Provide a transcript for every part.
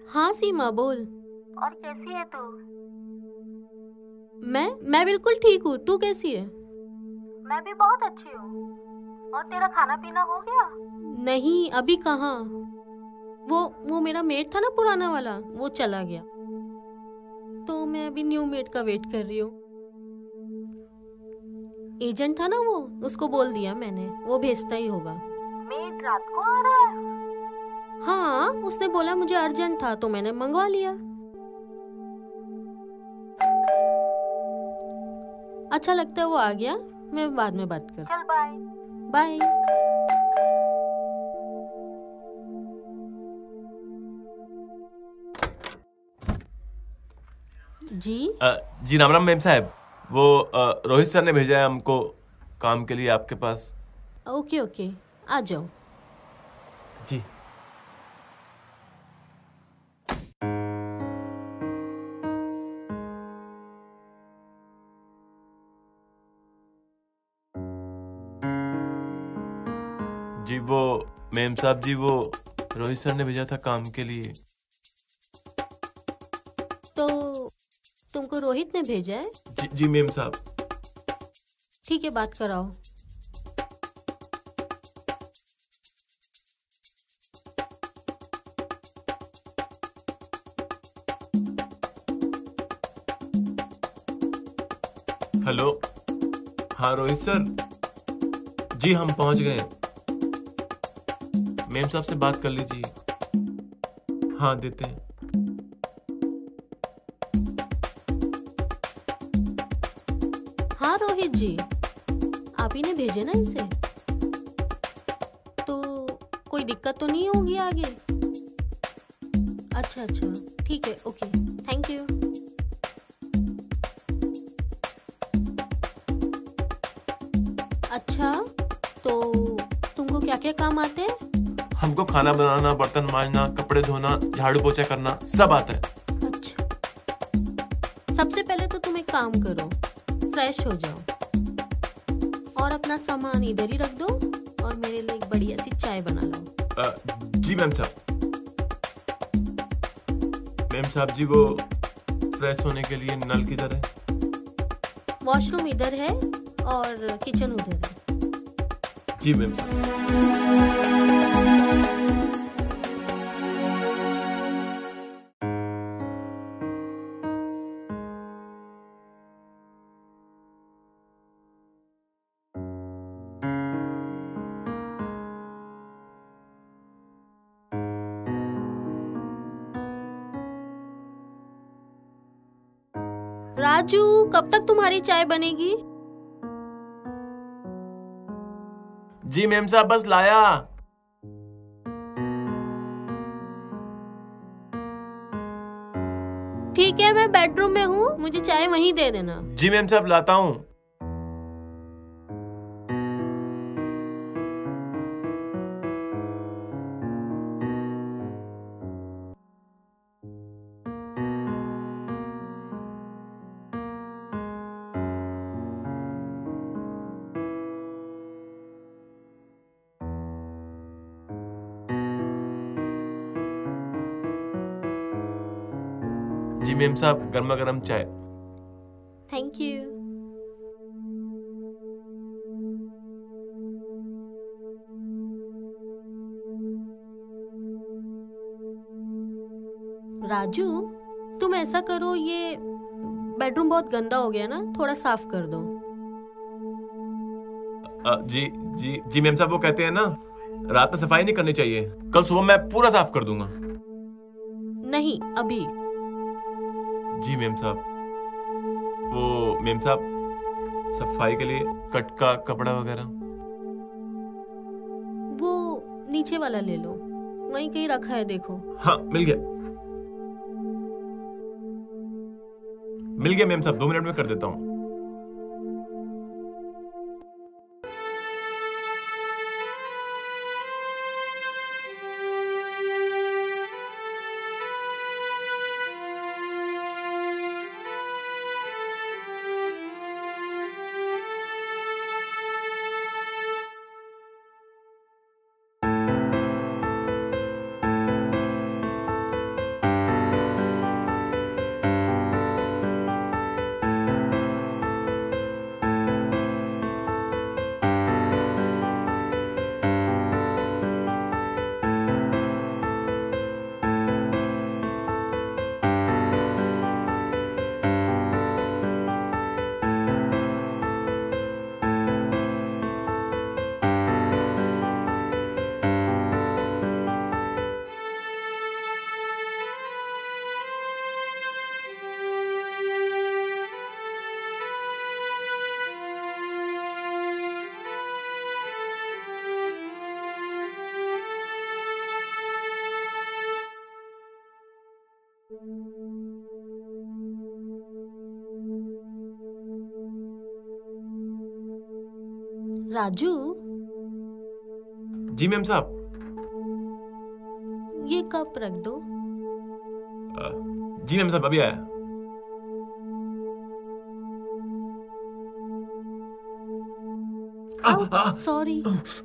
हाँ सीमा बोल। और कैसी है तू? मैं बिल्कुल ठीक हूँ, तू कैसी है? मैं भी बहुत अच्छी हूँ। और तेरा खाना पीना हो गया? नहीं अभी कहाँ। वो मेरा मेट था ना पुराना वाला, वो चला गया, तो मैं अभी न्यू मेट का वेट कर रही हूँ। एजेंट था ना वो, उसको बोल दिया मैंने, वो भेजता ही होगा। मेट रात को आ रहा है? हाँ उसने बोला मुझे अर्जेंट था तो मैंने मंगवा लिया। अच्छा लगता है वो आ गया, मैं बाद में बात कर। चल बाय। बाय। जी जी राम राम मैम साहब, वो रोहित सर ने भेजा है हमको काम के लिए आपके पास। ओके ओके, आ जाओ। जी जी वो मैम साहब जी, वो रोहित सर ने भेजा था काम के लिए। तो तुमको रोहित ने भेजा है? जी मैम साहब। ठीक है, बात कराओ। हेलो, हाँ रोहित सर जी, हम पहुंच गए। मैम साहब से बात कर लीजिए। हाँ देते हैं। हाँ रोहित जी, आप ही ने भेजे ना इसे? तो कोई दिक्कत तो नहीं होगी आगे? अच्छा अच्छा, ठीक है, ओके, थैंक यू। अच्छा, तो तुमको क्या क्या काम आते हैं? हमको खाना बनाना, बर्तन मांजना, कपड़े धोना, झाड़ू पोछा करना सब आता है। अच्छा, सबसे पहले तो तुम एक काम करो, फ्रेश हो जाओ और अपना सामान इधर ही रख दो और मेरे लिए एक बढ़िया सी चाय बना लो। जी मैम साहब। मैम साहब जी, वो फ्रेश होने के लिए नल किधर है? वॉशरूम इधर है और किचन उधर है। जी मैम साहब। राजू, कब तक तुम्हारी चाय बनेगी? जी मैम साहब, बस लाया। ठीक है, मैं बेडरूम में हूँ, मुझे चाय वहीं दे देना। जी मैम साहब, लाता हूँ। जी मैम साहब, गर्मा गर्म चाय। Thank you. राजू, तुम ऐसा करो, ये बेडरूम बहुत गंदा हो गया ना, थोड़ा साफ कर दो। जी जी जी मैम साहब, वो कहते हैं ना, रात में सफाई नहीं करनी चाहिए। कल सुबह मैं पूरा साफ कर दूंगा। नहीं अभी। जी मैम साहब। वो मैम साहब, सफाई के लिए कट का कपड़ा वगैरह। वो नीचे वाला ले लो, वहीं कहीं रखा है, देखो। हाँ मिल गया। मिल गया मैम साहब, 2 मिनट में कर देता हूँ। राजू, जी मैम साहब। ये कप रख दो। जी मैम साहब, अभी आया। सॉरी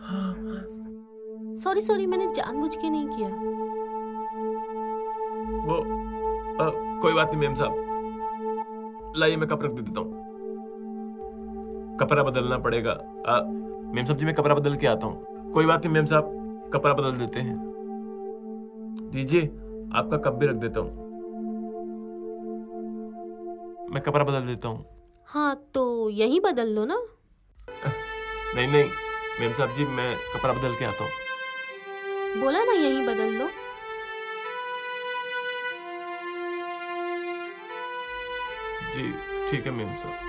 सॉरी सॉरी, मैंने जानबूझ के नहीं किया। वो कोई बात नहीं मैम साहब, लाइए मैं कप रख देता हूँ। कपड़ा बदलना पड़ेगा। मैम साहब जी, मैं कपड़ा बदल के आता हूँ। कोई बात नहीं मैम साहब, कपड़ा बदल देते हैं। दीजिए, आपका कप भी रख देता हूँ। मैं कपड़ा बदल देता हूँ। हाँ तो यहीं बदल लो ना। नहीं नहीं मैम साहब जी, मैं कपड़ा बदल के आता हूँ। बोला ना यहीं बदल लो। जी ठीक है मैम साहब।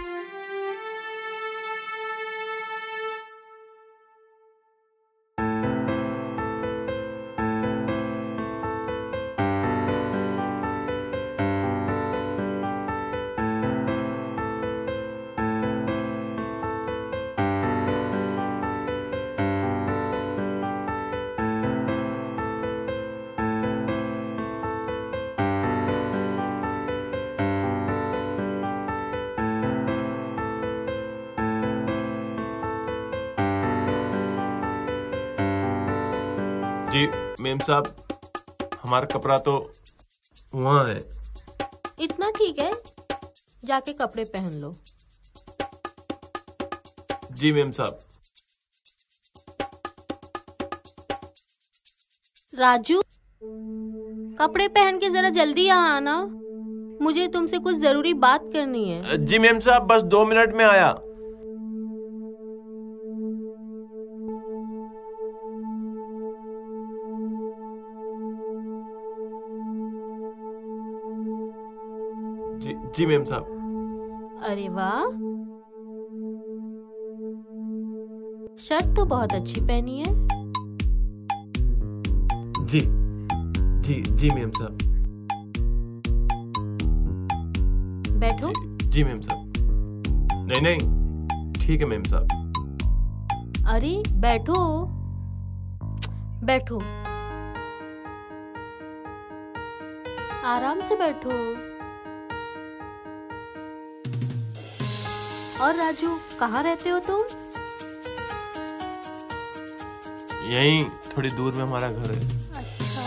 जी मैम साहब, हमारा कपड़ा तो वहाँ है। इतना ठीक है, जाके कपड़े पहन लो। जी मैम साहब। राजू, कपड़े पहन के जरा जल्दी यहाँ आना, मुझे तुमसे कुछ जरूरी बात करनी है। जी मैम साहब, बस 2 मिनट में आया। जी मैम साहब। अरे वाह, शर्ट तो बहुत अच्छी पहनी है। जी जी जी मैम साहब। बैठो। जी मैम साहब। नहीं नहीं ठीक है मैम साहब। अरे बैठो बैठो, आराम से बैठो। और राजू, कहाँ रहते हो तुम? यहीं थोड़ी दूर में हमारा घर है। अच्छा,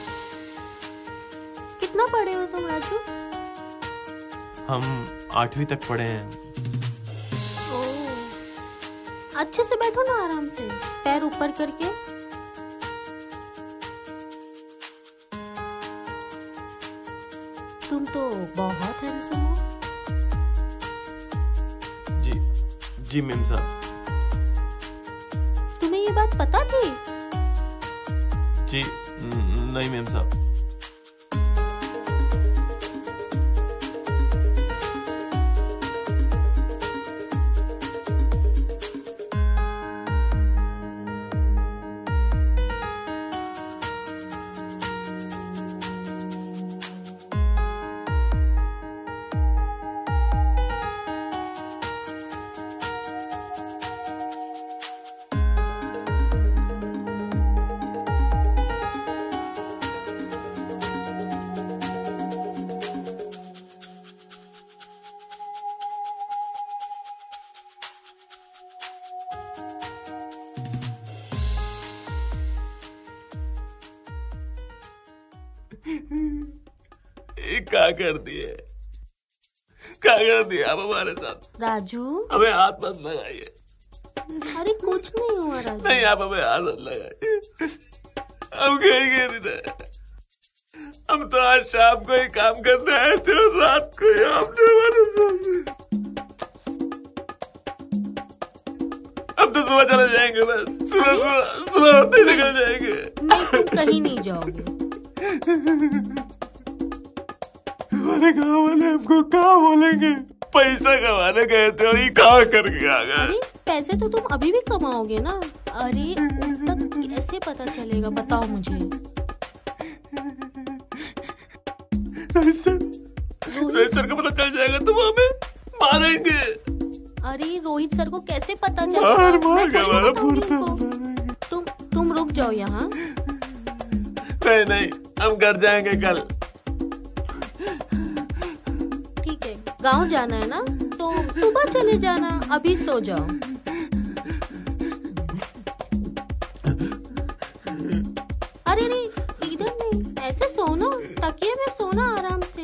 कितना पढ़े हो तुम राजू? हम 8वीं तक पढ़े हैं। ओह, अच्छे से बैठो ना, आराम से, पैर ऊपर करके। तुम तो बहुत हैंडसम हो। जी मैम साहब। तुम्हें ये बात पता थी? जी नहीं मैम साहब। क्या कर दिए आप हमारे साथ? राजू, हमें हाथ मत लगाइए। अरे कुछ नहीं हुआ राजू। नहीं, आप हमें हाथ मत लगाइए। हम कहेंगे नहीं। हम तो आज शाम को ही काम करने आए थे और रात को ही आपने हमारे साथ। अब तो सुबह चले जाएंगे, बस सुबह होते निकल जाएंगे। नहीं, तुम कहीं नहीं जाओगे। हमारे गाँव वाले हमको क्या बोलेंगे? पैसा कमाने गए थे और ये कहाँ करके आ गए? अरे पैसे तो तुम अभी भी कमाओगे ना। अरे उन तक कैसे पता चलेगा, बताओ मुझे। सर को पता चल जाएगा तो वो हमें मारेंगे। अरे रोहित सर को कैसे पता चलेगा? मार मैं मार थोड़ी के ना मारा बताऊंगी फुर्ता। इनको। तुम रुक जाओ यहाँ। नहीं नहीं, हम घर जाएंगे कल। ठीक है, गांव जाना है ना तो सुबह चले जाना, अभी सो जाओ। अरे नहीं, इधर नहीं, ऐसे सोना, तकिए में सोना आराम से।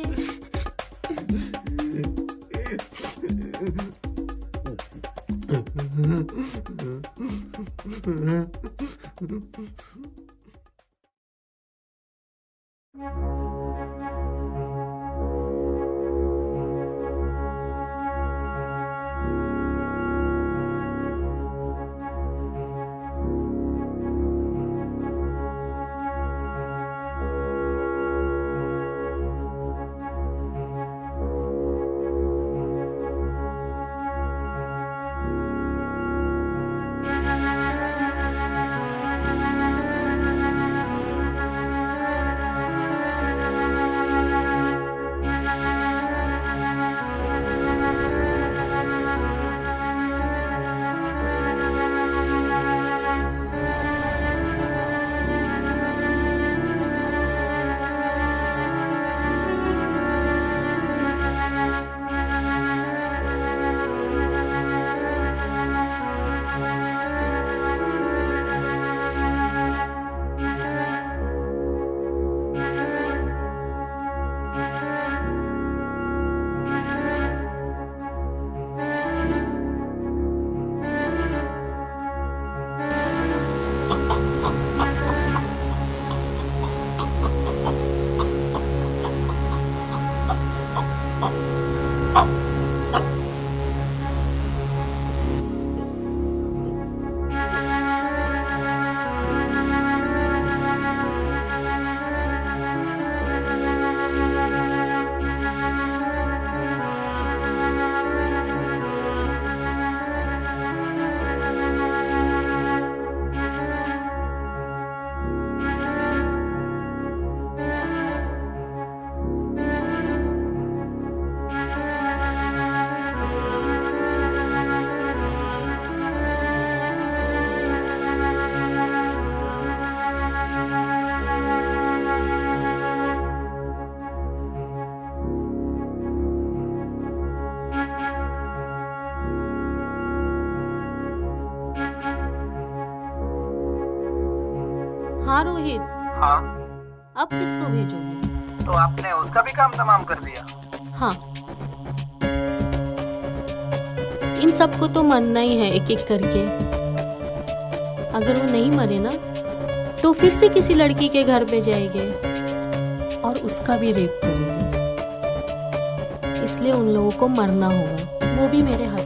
हाँ रोहित। हाँ, अब किसको भेजोगे? तो आपने उसका भी काम तमाम कर दिया? हाँ, इन सबको तो मरना ही है एक एक करके। अगर वो नहीं मरे ना तो फिर से किसी लड़की के घर पे जाएंगे और उसका भी रेप करेंगे। इसलिए उन लोगों को मरना होगा, वो भी मेरे हाथ।